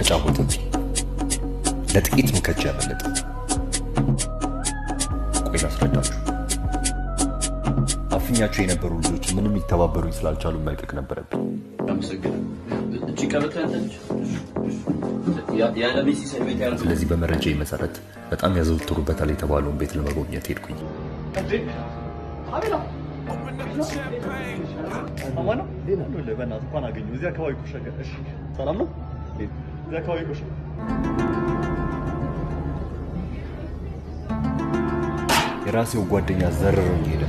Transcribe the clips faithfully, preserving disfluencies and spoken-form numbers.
ተጫወተብኝ ለጥቂት ነው ከእጅ ያመለጠ ቆይ ላስረዳችሁ አፍኛቸው የነበሩ ልጆች ምንም ይተባበሩኝ ስላልቻሉ መልቀቅ ነበረብኝ አመሰግናለሁ እቺ ቀበታለች ያ ያ ለቤሲ ሰይቤት ያለው ስለዚህ በመረጃዬ መሰረት በጣም ያዘውትሩበታል የተባለውን ቤት ለመጎብኘት ሄድኩኝ አቤላ አማና ሌላ ነው ለበናት እንኳን አገኘው እዚያ አካባቢ ቆሸገ እሺ ሰላም ነው እዚያ አካባቢ ቆሸገ የራሴው ጓደኛ ዘረረኝ ሄደ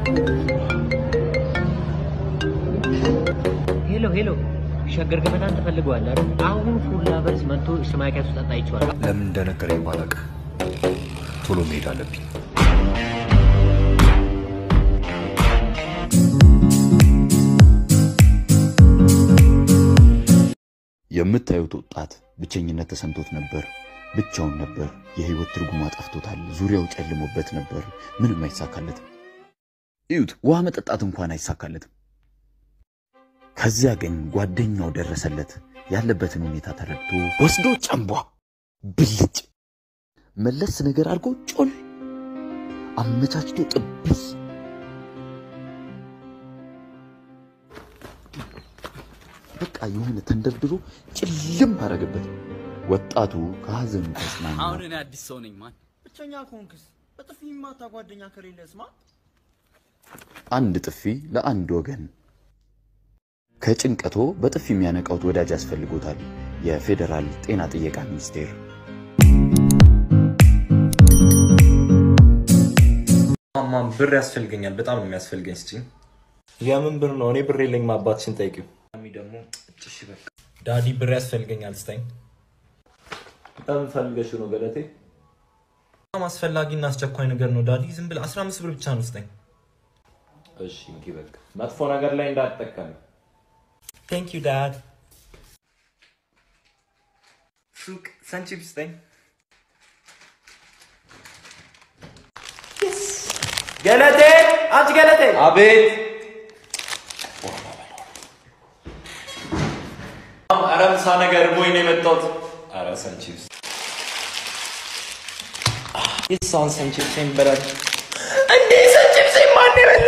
ሄሎ ሄሎ ሸገር ገመዳን ተፈልጓል አይደል አሁን ሁላ በርስ መጥቶ ሽማቂያቱ ተጣጣይቷል ለምን እንደነገረኝ ባላቅ ቶሎ መሄድ አለብኝ የምታዩት ወጣት ብቸኝነት ተሰምቶት ነበር ብቻውን ነበር የህይወት ትርጉም አጥፍቶታል ዙሪያው ጨልሞበት ነበር ምንም አይሳካለት እዩት ውሃ መጠጣት እንኳን አይሳካለት ከዚያ ግን ጓደኛው ደረሰለት ያለበትን ሁኔታ ተረድቶ ወስዶ ጨምቧ ብልጭ መለስ ነገር አድርጎ ጮል አመቻችቶ ጥብስ በቃ የሆነ ተንደርድሮ ጭልም አረገበት ወጣቱ ከሐዘኑ ተጽናና አሁን እኔ አዲስ ሰው ነኝ ማን ብቸኛ ኮንክስ በጥፊ ማታ ጓደኛ ከሌለስማ አንድ ጥፊ ለአንድ ወገን ከጭንቀቶ በጥፊ የሚያነቃውት ወዳጅ ያስፈልጎታል የፌደራል ጤና ጥየቃ ሚኒስቴር ማማ ብር ያስፈልገኛል በጣም ነው የሚያስፈልገኝ እስቲ ያምን ብር ነው እኔ ብር የለኝም አባትሽን ጠይቂው ማሚ ደግሞ እሺ በቃ ዳዲ ብር ያስፈልገኛል ስጠኝ በጣም ፈልገሽ ነው ገለቴ በጣም አስፈላጊና አስቸኳይ ነገር ነው ዳዲ ዝም ብለ አስራ አምስት ብር ብቻ ነው ስጠኝ እሺ እንኪ በቃ መጥፎ ነገር ላይ እንዳትጠቀም Thank you dad ሱቅ ሰንቺፕ ስጠኝ Yes ገለቴ አንቺ ገለቴ አቤት አረምሳ ነገር ቦይ ነው የመጣሁት አረ ሰንቺፕ ይሳን ሰንቺፕ ሲምበራል እንዴ ሰንቺፕ ሲማን ይበላ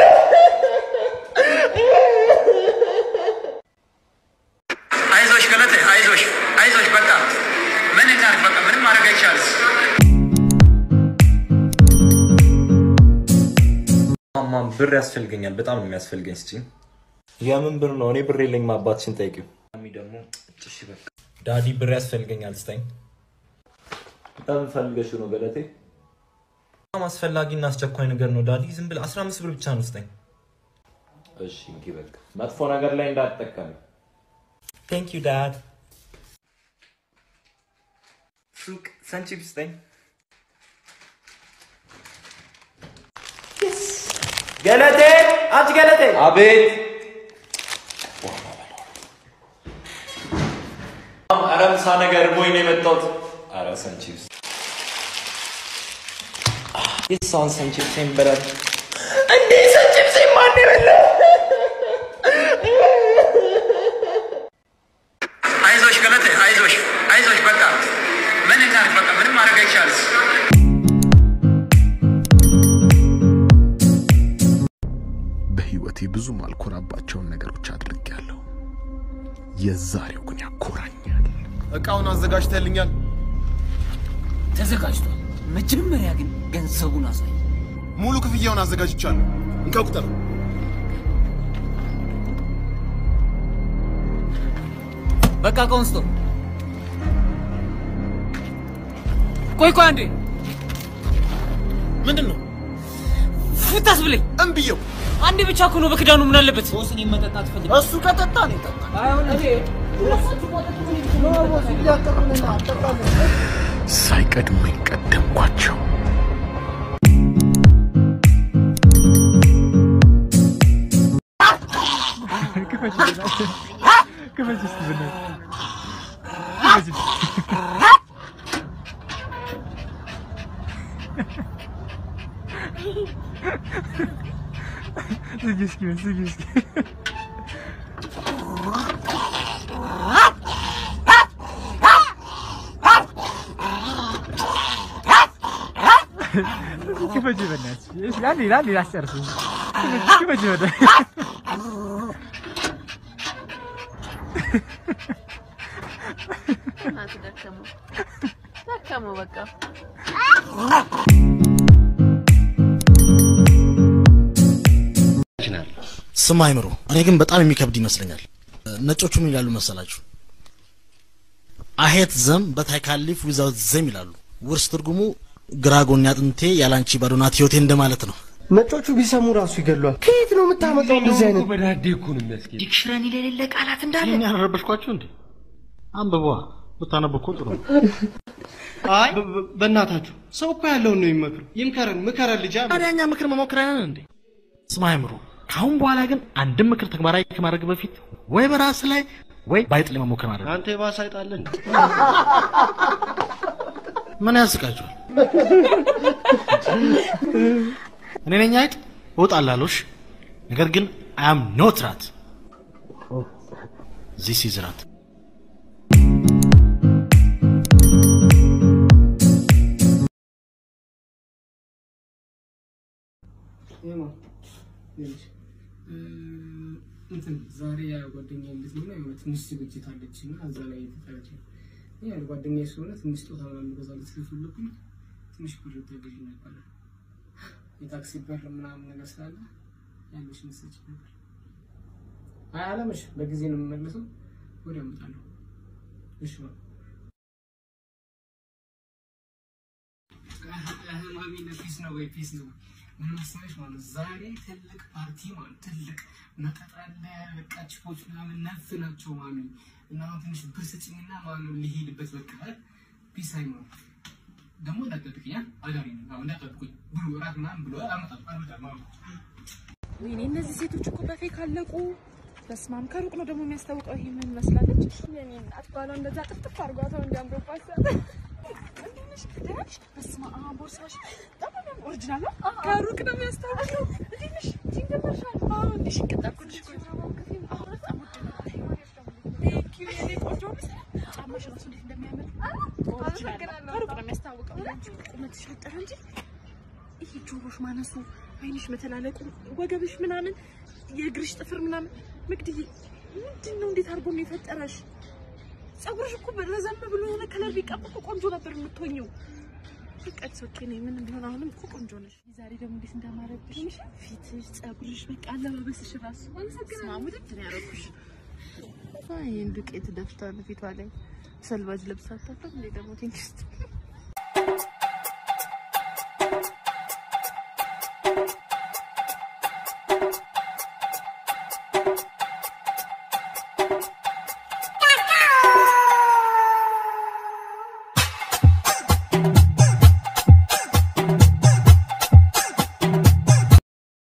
አይዞሽ ገለቴ አይዞሽ አይዞሽ በቃ ምን እናድርግ በቃ ምንም ማድረግ አይቻልም ማማ ብር ያስፈልገኛል በጣም ነው የሚያስፈልገኝ እስቲ ያምን ብር ነው እኔ ብር የለኝም አባትሽን ጠይቂው ማሚ ደግሞ እሺ በቃ ዳዲ ብር ያስፈልገኛል ስጠኝ በጣም ፈልገሽ ነው ገለቴ በጣም አስፈላጊና አስቸኳይ ነገር ነው ዳዲ ዝም ብለ አስራ አምስት ብር ብቻ ነው ስጠኝ እሺ እንኪ በቃ መጥፎ ነገር ላይ እንዳትጠቀም Thank you dad ሱቅ ሰንቺፕ ስጠኝ Yes ገለቴ አንቺ ገለቴ አቤት አረምሳ ነገር ቦይ ነው የመጣሁት አረ ሰንቺፕ ይሳን ሰንቺፕ ሲምበራል እንዴ ሰንቺፕ ሲማን ይበላ አይዞሽ ገለቴ አይዞሽ አይዞሽ በቃ ምን እናድርግ በቃ ምንም ማድረግ አይቻልም በህይወቴ ብዙ ማልኮራባቸውን ነገሮች አድርጌያለሁ የዛሬው ግን ያኮራኛል እቃውን አዘጋጅተልኛል ተዘጋጅቷል መጀመሪያ ግን ገንዘቡን አሳይ ሙሉ ክፍያውን አዘጋጅቻለሁ እንካ ቁጥር በቃ ቆንስቶ ቆይ ቆይ አንዴ ምንድነው ፍታስ ብለኝ እንብየው አንዴ ብቻ እኮ ነው በክዳኑ ምን አለበት ቦስን ይመጣጣት ፈልግ እሱ ከጠጣ ነው ይጠጣ አይሆን እንዴ ሳይቀድሙኝ ቀደምኳቸው كيفاش تستبنى كيفاش سيجي سيجي ክበጂ በእናትሽ እሺ ላል ላል ላስጨርስ ክበጂ ወደ ማት ደከሙ ደከሙ በቃ ስም አይምሮ እኔ ግን በጣም የሚከብድ ይመስለኛል ነጮቹ ምን ይላሉ መሰላችሁ I hate them but I can't live without them ይላሉ ውርስ ትርጉሙ ግራጎን ያጥንቴ ያላንቺ ባዶናት ህይወቴ እንደማለት ነው ነጮቹ ቢሰሙ ራሱ ይገሏል ከየት ነው የምታመጣው እንደዚህ አይነት በዳዴ እኮ ነው የሚያስገኝ ዲክሽነሪ ለሌለ ቃላት እንዳለ እኔ ያረበሽኳችሁ እንዴ አንበቧ ብታነብኩ ጥሩ አይ በእናታችሁ ሰው እኮ ያለው ነው ይመክሩ ይምከረን ምከረን ልጅ አዳኛ ምክር መሞከራን እንዴ ስማ አይምሮ ካሁን በኋላ ግን አንድም ምክር ተግባራዊ ከማድረግ በፊት ወይ በራስ ላይ ወይ ባይጥ ለመሞከር ማለት አንተ የባሰ አይጣለን ምን ያስቃችሁ እኔ ነኝ አይጥ ወጣላሎሽ ነገር ግን I am not rat this is rat የማ ልጅ እንትን ዛሬ ያ ጓደኛዬ እንዴት ነው ነው ትንሽ ዝግጅት አለችና እዛ ላይ ተጠራች ያ ጓደኛዬ ስለሆነ ትንሽ ጦታ ምናምን ገዛለት ስለፈለኩኝ ትንሽ ብር ተገዥ ነበር የታክሲ ብር ምናምን ነገር ስላለ ያለሽ መስጭ ነበር አይ አለምሽ በጊዜ ነው የምመለሰው ወዲያ እመጣለሁ እሺ ነው ማሚ ፒስ ነው ወይ ፒስ ነው ምን መስለሽ ማለት ዛሬ ትልቅ ፓርቲ ማለት ትልቅ መጠጣለ በቃ ቺፖች ምናምን ነፍ ናቸው ማሚ እና ትንሽ ብር ስጭኝና ማኑ ሊሄድበት በቃ ፒስ አይኖር ደግሞ እንዳትጠብቂኝ አዳሪ ነው አሁን እንዳትጠብቁኝ ብሎ ራት ምናምን ብሎ አመጣ አመጣ ማለት ወይኔ እነዚህ ሴቶች እኮ በፌክ አለቁ በስማም ከሩቅ ነው ደግሞ የሚያስታውቀው ይሄ ምን መስላለች የኔ አጥባሏ እንደዛ ጥፍጥፍ አርጓታው እንዲያምሮባት እንደነሽ ደረሽ በስማ ቦርሳሽ በጣም ኦሪጂናል ነው ከሩቅ ነው የሚያስታውቀው እንደነሽ ቲንገበርሻል አዎ እንደሽ ከተኩልሽ አሁን አሙድ ነው ቴንክ ዩ የኔ ቆንጆ ጫማሽ ራሱ እንዴት እንደሚያምር ኦሪጂናል ከሩቅ ነው የሚያስታውቀው ቁመትሽ አጠረ እንጂ ይሄ ጆሮሽ ማነሱ አይንሽ መተላለቁ ወገብሽ ምናምን የግርሽ ጥፍር ምናምን መግድይ ምንድነው እንዴት አርጎ ነው የፈጠረሽ ጸጉርሽ እኮ ለዘም ብሎ የሆነ ከለር ቢቀበቅ ቆንጆ ነበር የምትሆኚው ፍቅር ሶኬኔ ምን ቢሆን አሁንም እኮ ቆንጆ ነሽ ዛሬ ደግሞ እንዴት እንዳማረብሽ ፊትሽ ጸጉርሽ በቃ አለባበስሽ ራሱ ማሙድ እንትን ያረኩሽ አይ እንዱቄት ደፍታል ፊቷ ላይ ሰልባጅ ለብሳታ እንዴ ደግሞ ቲንክስት